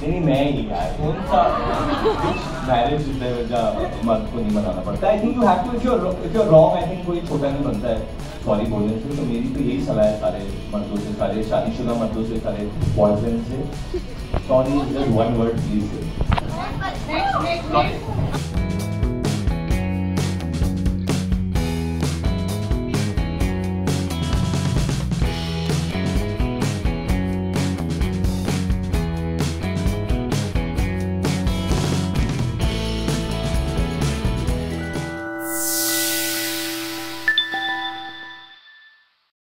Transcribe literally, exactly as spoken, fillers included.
नहीं मैं ही यार कौन सा मैरिज मर्द को नहीं बनाना पड़ता। I think you have to, if you if you wrong I think कोई छोटा नहीं बनता है सॉरी बोलने से। तो मेरी तो यही सलाह है सारे मर्दों से, सारे शादीशुदा मर्दों से, सारे बॉयफ्रेंड से, sorry just one word please.